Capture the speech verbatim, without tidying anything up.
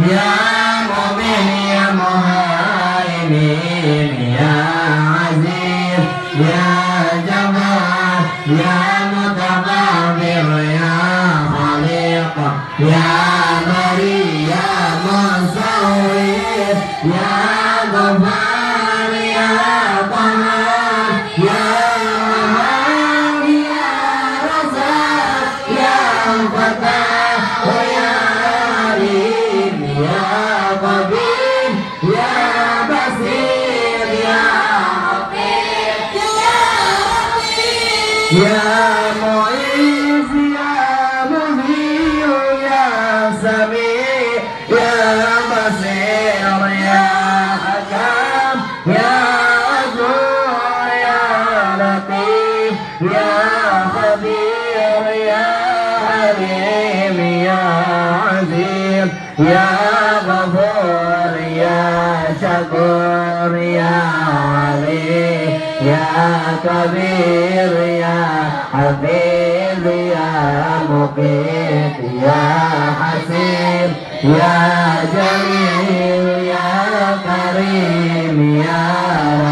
يا مؤمن يا مهيمن يا عزيز يا جبار يا متكبر يا خالق يا بري يا مصور يا غفار يا قهار يا وهاب يا رزاق يا فتاح يا عليم يا قدير يا بصير يا حفيظ يا لطيف يا معيذ يا مذيع يا سميع يا بصير يا حكام يا عفو يا لطيف يا خبير يا عليم يا عزيز يا غفور يا شكور يا علي يا كبير يا حفيظ يا مقيت يا حسيب يا جليل يا كريم يا